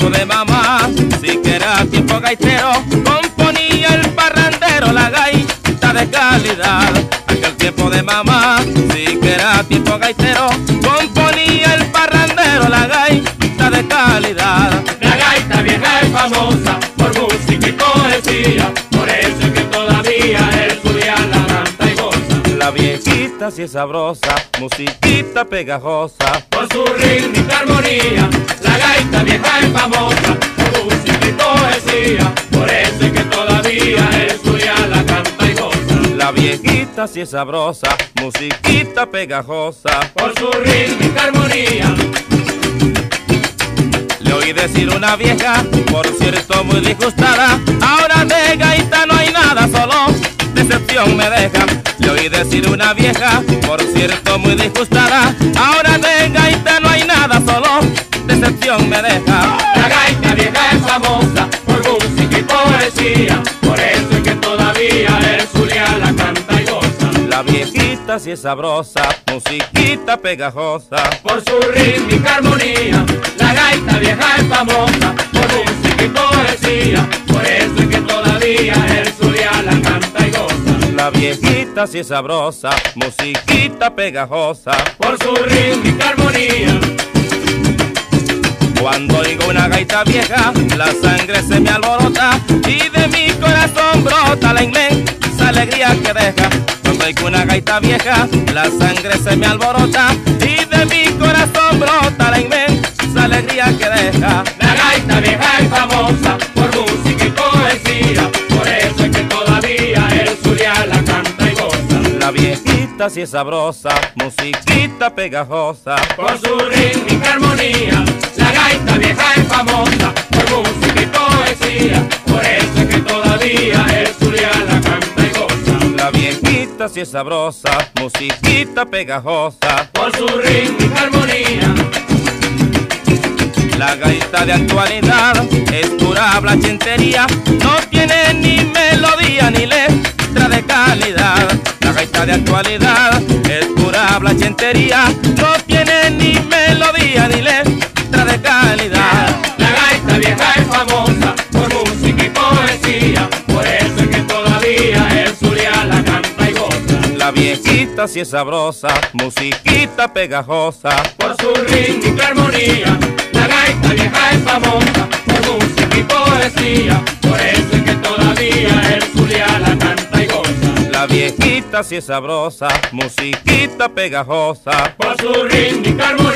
tiempo de mamá, sí que era tiempo gaitero, componía el parrandero la gaita de calidad. Aquel tiempo de mamá, sí que era tiempo gaitero, componía el parrandero la gaita de calidad. La gaita vieja es famosa por música y poesía, por eso es que todavía el Zulián la canta y goza. La viejita sí es sabrosa, musiquita pegajosa, por su rítmica armonía. La gaita vieja es famosa por música y poesía, por eso es que todavía el Zulián la canta y goza. La viejita sí es sabrosa, musiquita pegajosa, por su rítmica armonía. Le oí decir una vieja, por cierto muy disgustada, ahora de gaita no hay nada, solo decepción me deja. Le oí decir una vieja, por cierto muy disgustada, ahora de gaita no hay nada, solo decepción me deja. La gaita vieja es famosa por música y poesía, por eso es que todavía el Zulián la canta y goza. La viejita sí es sabrosa, musiquita pegajosa, por su rítmica armonía. La gaita vieja es famosa por música y poesía, por eso es que todavía el Zulián la canta y goza. La viejita sí es sabrosa, musiquita pegajosa, por su rítmica armonía. Cuando oigo una gaita vieja, la sangre se me alborota y de mi corazón brota la inmensa alegría que deja. Cuando oigo una gaita vieja, la sangre se me alborota y de mi corazón brota la inmensa alegría que deja. La gaita vieja es famosa por música y poesía, por eso es que todavía el Zulián la canta y goza. La viejita sí es sabrosa, musiquita pegajosa, por su rítmica armonía. La gaita vieja es famosa por música y poesía, por eso es que todavía el Zulián la canta y goza. La viejita sí es sabrosa, musiquita pegajosa, por su rítmica armonía. La gaita de actualidad es pura blachentería, no tiene ni melodía ni letra de calidad. La gaita de actualidad es pura blachentería, no tiene ni melodía ni letra de calidad. La gaita vieja es famosa por música y poesía, por eso es que todavía el Zulián la canta y goza. La viejita sí es sabrosa, musiquita pegajosa, por su rítmica armonía. La gaita vieja es famosa por música y poesía, por eso es que todavía el Zulián la canta y goza. La viejita sí es sabrosa, musiquita pegajosa, por su rítmica armonía.